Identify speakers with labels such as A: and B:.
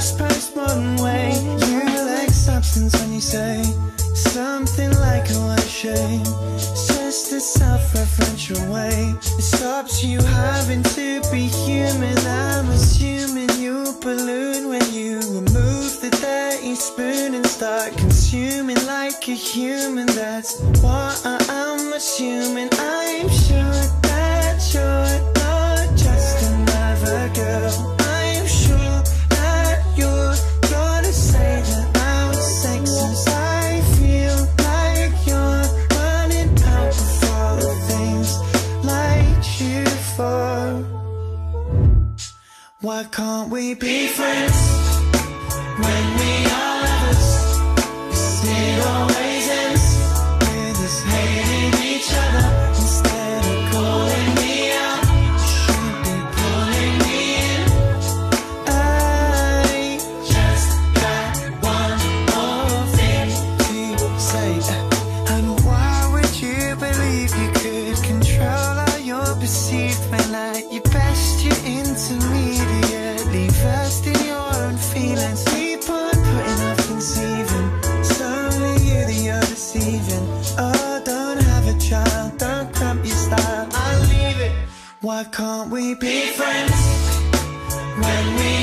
A: fast postmodern way. You like substance when you say something like a what a shame. It's just a self-referential way. It stops you having to be human. I'm assuming you balloon when you remove the dirty spoon and start consuming like a human. That's what I'm assuming. I'm sure that you're not just another girl. I'm sure that you're gonna say that I'm sexist. I feel like you're running out of all the things like you for. Why can't we be friends when we are lovers? 'Cause it always ends with us hating each other. Instead of calling me out, you should be pulling me in. I just got one more thing to say. And why would you believe you could control how you're perceived when at your best you're intermediately versed in your own feelings? Keep on putting off conceiving. It's only you that you're deceiving. Oh, don't have a child, don't cramp your style, I'll leave it. Why can't we be friends when we